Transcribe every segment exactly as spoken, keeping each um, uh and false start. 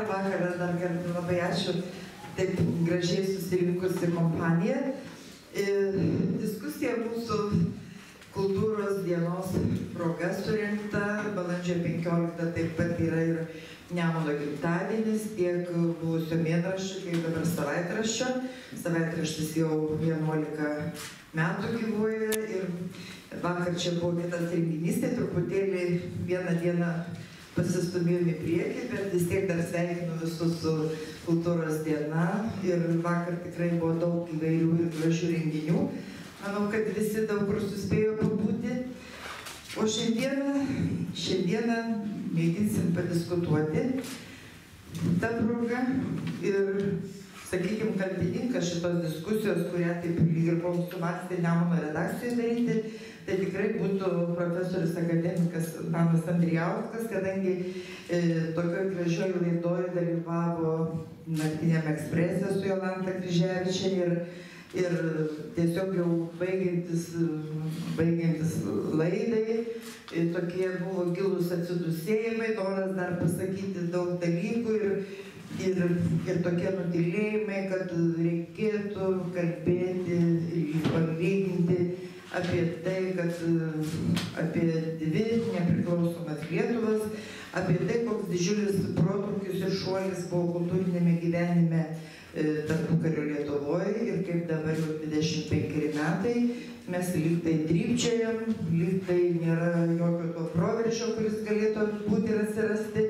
vakarą, dar kartą labai ačiū, taip gražiai susirinkusi kompanija. Diskusija mūsų kultūros dienos proga surinkta, balandžio penkioliktą taip pat yra ir Nemuno gimtadienis, tiek buvusio mėnraščio, tiek dabar savaitraščio. Savaitraštis jau vienuolika metų gyvuoja ir vakar čia buvo kitas renginys, tai truputėlį vieną dieną pasistumėjom į priekį, bet vis tiek dar sveikinu visus su kultūros diena ir vakar tikrai buvo daug įvairių ir gražių renginių. Manau, kad visi daug kur suspėjo pabūti. O šiandieną, šiandieną mėginsim padiskutuoti tą progą ir, sakykime, kalbininkas šitos diskusijos, kurią taip ir buvom sumąstę Nemuno redakcijoje daryti, tai tikrai būtų profesorius akademikas Antanas Andrijauskas, kadangi e, tokioj gražioj laidoj dalyvavo Naktiniam eksprese su Jolanta Kryževičienė ir, ir tiesiog jau baigiantis, baigiantis laidai, e, tokie buvo gilūs atsidusėjimai, noras dar pasakyti daug dalykų ir, ir, ir tokie nutylėjimai, kad reikėtų kalbėti ir palyginti apie tai, kad apie dvi nepriklausomas Lietuvas, apie tai, koks didžiulis protrūkis ir šuolis buvo kultūrinėme gyvenime tarpukario Lietuvoje ir kaip dabar jau dvidešimt penkeri metai mes lyg tai trypčiojam, lyg tai nėra jokio to proveržio, kuris galėtų būti ir atsirasti.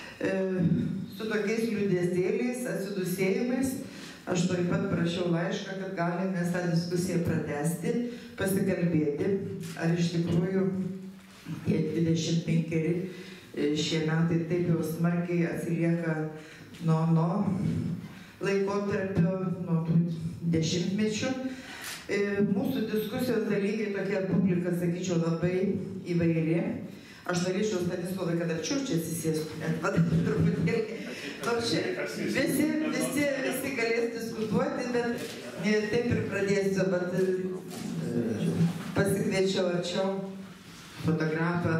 Su tokiais liūdesėliais, atsidusėjimais aš taip pat prašiau laišką, kad galime mes tą diskusiją pratęsti, pasikalbėti, ar iš tikrųjų tie dvidešimt penkeri šie metai taip jau smarkiai atsilieka nuo, nuo laikotarpio, nuo tų dešimtmečių. Mūsų diskusijos dalyviai tokia publika, sakyčiau, labai įvairi. Aš norėčiau, Stanislavai, kad arčiau čia atsisėstų, net vadinti truputėlį. Nors čia visi, visi, visi galės diskutuoti, bet taip ir pradėsiu, bet pasikviečiau arčiau fotografą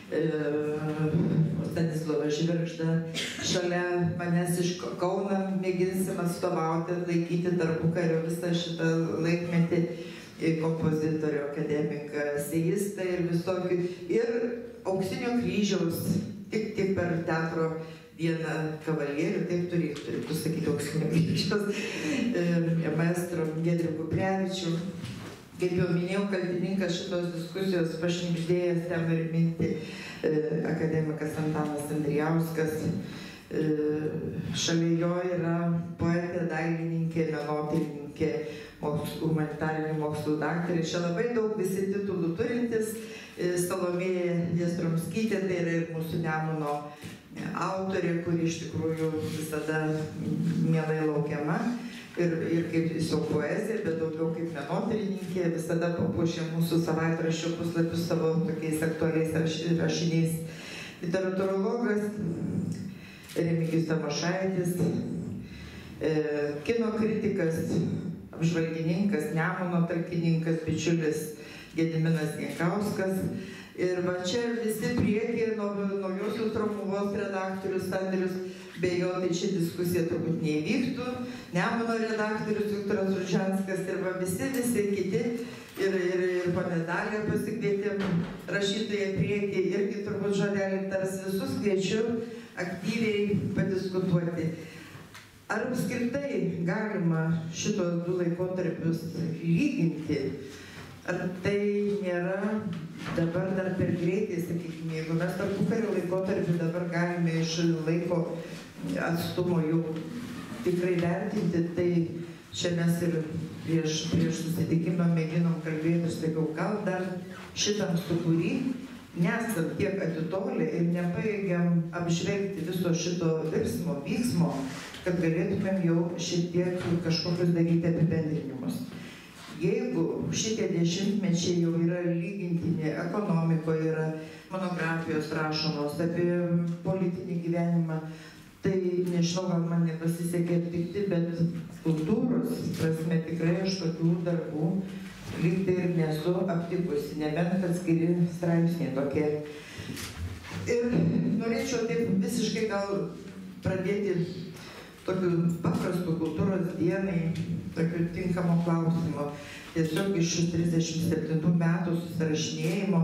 Stanislavą Žvirgždą. Šalia manęs iš Kauno mėginsim atstovauti, laikyti tarpukario visą šitą laikmetį kompozitorių, akademiką, eseistą ir visokį. Ir Auksinio kryžiaus, tik, tik per teatro vieną kavalierių, taip turėtų, turėtų sakyti Auksinio kryžiaus, ir maestro Giedrių Kuprevičių. Kaip jau minėjau, kalbininkas šitos diskusijos pašnibždėjęs ten ir minti akademikas Antanas Andrijauskas. Šalia jo yra poetė, dailininkė, menotyrininkė, humanitarinių mokslų daktarė. Čia labai daug visi titulų turintis. Salomėja Jastromskytė, tai yra ir mūsų Nemuno autorė, kuri iš tikrųjų visada mielai laukiama. Ir, ir kaip tiesiog poezija, bet daugiau kaip menotyrininkė, visada papuošė mūsų savaitraščio puslapius savo tokiais aktualiais rašiniais. Literatūrologas Remigijus Tamošaitis, kino kritikas, apžvalgininkas, Nemuno talkininkas, bičiulis Gediminas Jankauskas. Ir va čia visi priekyje, naujosios Romuvos redaktorius Andrius, be jo tai čia diskusija turbūt neįvyktų, Nemuno redaktorius Viktoras Ružianskas ir va visi, visi kiti. Ir, ir, ir panedalę pasikvietėm rašytoje priekį, irgi turbūt žodelį tars, visus kviečiu aktyviai padiskutuoti. Ar apskritai galima šitos du laikotarpius lyginti? Ar tai nėra dabar dar per greitai, sakykime, jeigu mes tarpukario laikotarpį dabar galime iš laiko atstumo jau tikrai vertinti, tai čia mes ir prieš, prieš susitikimą mėginom kalbėti, aš sakiau, gal dar šitam sukūry nesam tiek atitolę ir nepajėgiam apžvelgti viso šito virsmo, vyksmo, kad galėtumėm jau šiek tiek kažkokius daryti apibendrinimus. Jeigu šitie dešimtmečiai jau yra lygintini, ekonomikoje yra monografijos rašomos apie politinį gyvenimą, tai nežinau, gal man nepasisekė aptikti, bet kultūros prasme tikrai aš tokių darbų lyg tai ir nesu aptikusi, nebent atskiri straipsniai tokie. Ir norėčiau taip visiškai gal pradėti tokiu paprastu kultūros dienai, tokiu tinkamo klausimo. Tiesiog iš trisdešimt septintų metų susirašinėjimo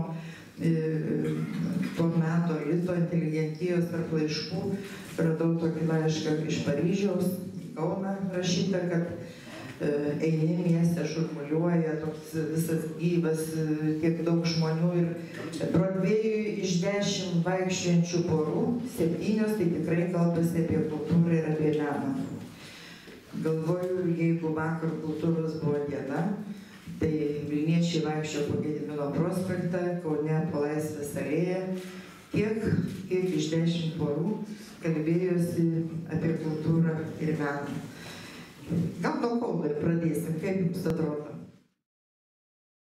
to meto lito inteligentijos tarp laiškų radau tokį laišką iš Paryžiaus į Kauną rašytą, kad eini mieste, šurmuliuoja, toks visas gyvas, tiek daug žmonių ir Brodvėjui iš dešimt vaikščiojančių porų, septynios tai tikrai kalbasi apie kultūrą ir apie meną. Galvoju, jeigu vakar kultūros buvo diena, tai Vilniečiai vaikščiojo po Gedimino prospektą, Kaune po Laisvės alėją, tiek, kiek iš dešimt porų kalbėjosi apie kultūrą ir meną. Gal nuo Kauno ir pradėsim, kaip jums atrodo?